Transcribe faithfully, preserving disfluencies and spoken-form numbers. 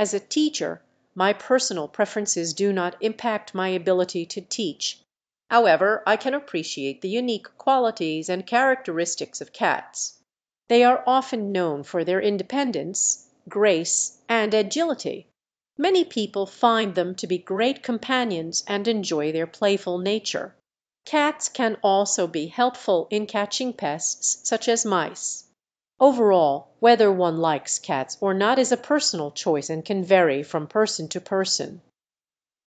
As a teacher, my personal preferences do not impact my ability to teach. However, I can appreciate the unique qualities and characteristics of cats. They are often known for their independence, grace, and agility. Many people find them to be great companions and enjoy their playful nature. Cats can also be helpful in catching pests such as mice. Overall, whether one likes cats or not is a personal choice and can vary from person to person.